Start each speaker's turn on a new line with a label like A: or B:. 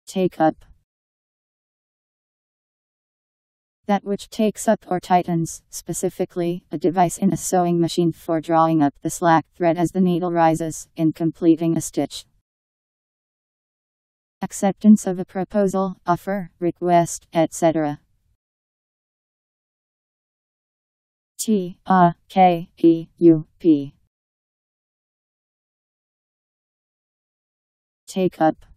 A: Take up. That which takes up or tightens, specifically, a device in a sewing machine for drawing up the slack thread as the needle rises, in completing a stitch. Acceptance of a proposal, offer, request, etc. T-A-K-E-U-P. Take up.